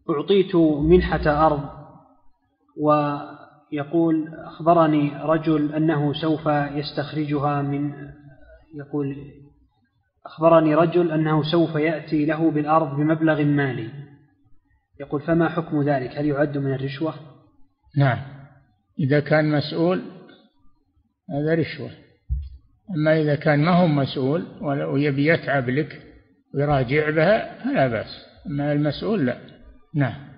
أعطيت منحة أرض، ويقول أخبرني رجل أنه سوف يستخرجها يأتي له بالأرض بمبلغ مالي. يقول فما حكم ذلك؟ هل يعد من الرشوة؟ نعم، إذا كان مسؤول هذا رشوة. أما إذا كان ما هو مسؤول ويبي يتعب لك ويراجع بها فلا بأس، أما المسؤول لا. نعم.